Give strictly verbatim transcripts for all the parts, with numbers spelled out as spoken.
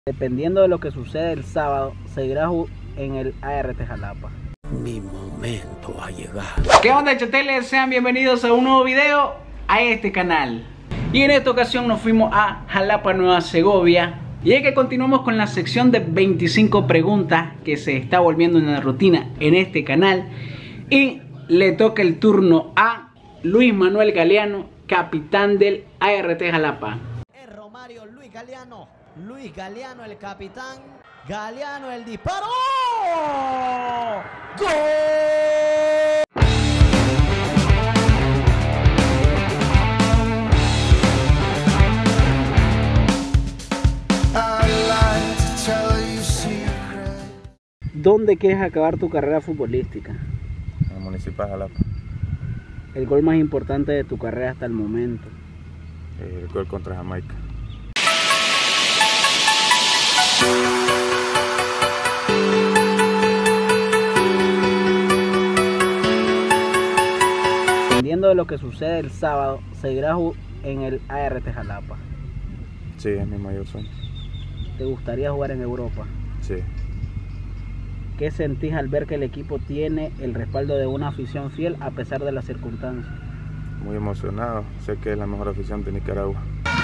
Dependiendo de lo que suceda el sábado, seguirá en el A R T Jalapa. Mi momento ha llegado. ¿Qué onda, chateles? Sean bienvenidos a un nuevo video a este canal. Y en esta ocasión nos fuimos a Jalapa, Nueva Segovia. Y es que continuamos con la sección de veinticinco preguntas que se está volviendo una rutina en este canal. Y le toca el turno a Luis Manuel Galeano, capitán del A R T Jalapa. Es Romario Luis Galeano. Luis Galeano el capitán. Galeano el disparo. ¡Gol! ¿Dónde quieres acabar tu carrera futbolística? En el Municipal Jalapa. El gol más importante de tu carrera hasta el momento. El gol contra Jamaica. Dependiendo de lo que suceda el sábado, seguirás en el A R T Jalapa. Sí, es mi mayor sueño. ¿Te gustaría jugar en Europa? Sí. ¿Qué sentís al ver que el equipo tiene el respaldo de una afición fiel a pesar de las circunstancias? Muy emocionado, sé que es la mejor afición de Nicaragua.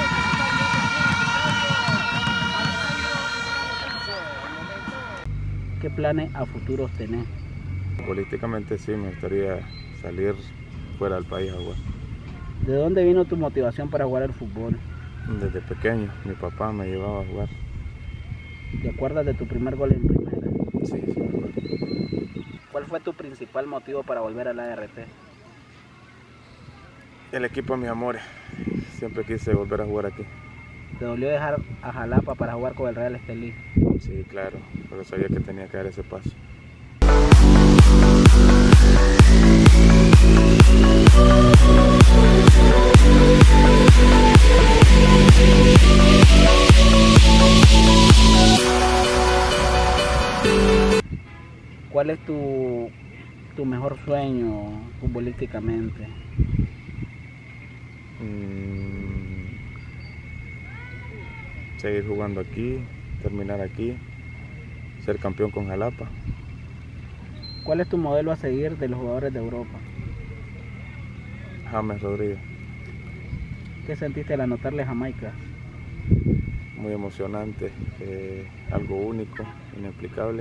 ¿Qué planes a futuros tenés? Políticamente sí, me gustaría salir fuera del país a jugar. ¿De dónde vino tu motivación para jugar al fútbol? Desde pequeño, mi papá me llevaba a jugar. ¿Te acuerdas de tu primer gol en primera? Sí, sí, me acuerdo. ¿Cuál fue tu principal motivo para volver al A R T? El equipo de mis amores, siempre quise volver a jugar aquí. ¿Te dolió dejar a Jalapa para jugar con el Real Estelí? Sí, claro, pero sabía que tenía que dar ese paso. ¿Cuál es tu, tu mejor sueño futbolísticamente? Mm, seguir jugando aquí, terminar aquí, ser campeón con Jalapa. ¿Cuál es tu modelo a seguir de los jugadores de Europa? James Rodríguez. ¿Qué sentiste al anotarle a Jamaica? Muy emocionante, eh, algo único, inexplicable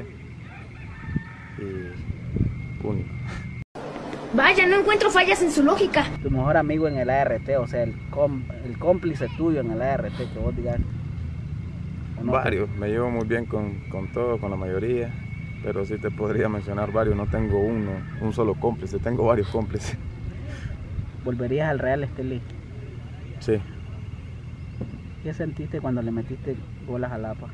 y único. Vaya, no encuentro fallas en su lógica. Tu mejor amigo en el A R T, o sea, el, com, el cómplice tuyo en el A R T, que vos digas. No, varios, me llevo muy bien con, con todos, con la mayoría, pero sí te podría mencionar varios, no tengo uno, un solo cómplice, tengo varios cómplices. ¿Volverías al Real Estelí? Sí. ¿Qué sentiste cuando le metiste gol a Jalapa?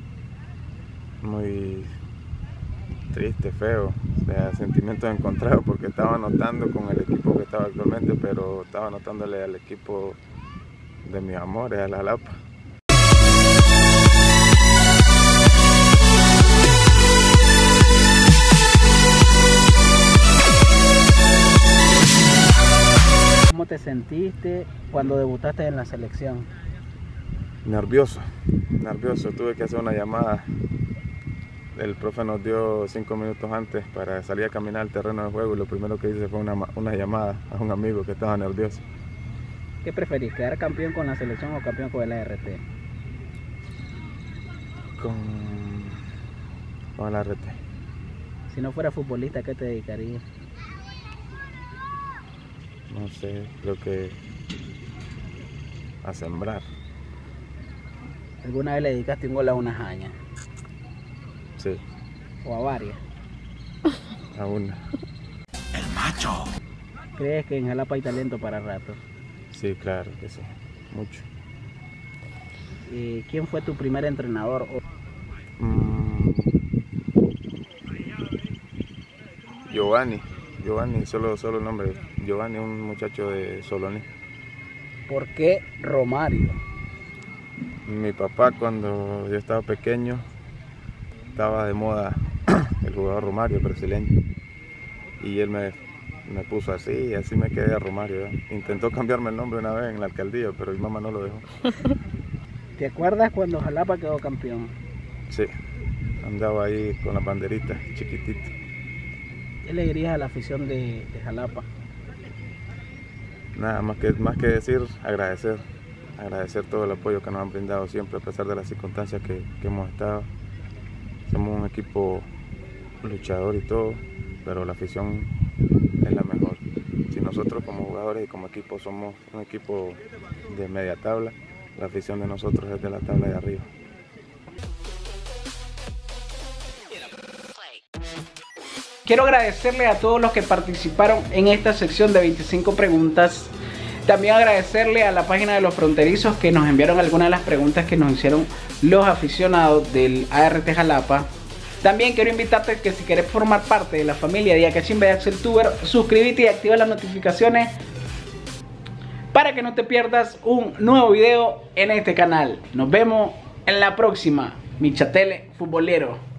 Muy triste, feo, o sea, sentimientos encontrados porque estaba anotando con el equipo que estaba actualmente, pero estaba anotándole al equipo de mis amores, al Jalapa. ¿Cómo te sentiste cuando debutaste en la selección? Nervioso, nervioso, tuve que hacer una llamada. El profe nos dio cinco minutos antes para salir a caminar al terreno de juego y lo primero que hice fue una, una llamada a un amigo que estaba nervioso. ¿Qué preferís, quedar campeón con la selección o campeón con el A R T? Con, con el A R T. Si no fuera futbolista, ¿a qué te dedicarías? No sé, creo que a sembrar. ¿Alguna vez le dedicaste un gol a una jaña? Sí. ¿O a varias? A una. El macho. ¿Crees que en Jalapa hay talento para rato? Sí, claro que sí, mucho. Eh, ¿Quién fue tu primer entrenador? Mm. Giovanni, Giovanni, solo, solo el nombre. Giovanni, un muchacho de Soloní. ¿Por qué Romario? Mi papá, cuando yo estaba pequeño, estaba de moda el jugador Romario, brasileño, y él me, me puso así, y así me quedé a Romario, ¿eh? Intentó cambiarme el nombre una vez en la alcaldía, pero mi mamá no lo dejó. ¿Te acuerdas cuando Jalapa quedó campeón? Sí, andaba ahí con las banderitas, chiquitito. ¿Qué le dirías a la afición de, de Jalapa? Nada, más que, más que decir, agradecer. Agradecer todo el apoyo que nos han brindado siempre, a pesar de las circunstancias que, que hemos estado. Somos un equipo luchador y todo, pero la afición es la mejor. Si nosotros como jugadores y como equipo somos un equipo de media tabla, la afición de nosotros es de la tabla de arriba. Quiero agradecerle a todos los que participaron en esta sección de veinticinco preguntas. También agradecerle a la página de los fronterizos que nos enviaron algunas de las preguntas que nos hicieron los aficionados del A R T Jalapa. También quiero invitarte que si quieres formar parte de la familia de Yacachimba y Axel Tuber, suscríbete y activa las notificaciones para que no te pierdas un nuevo video en este canal. Nos vemos en la próxima, mi chatele futbolero.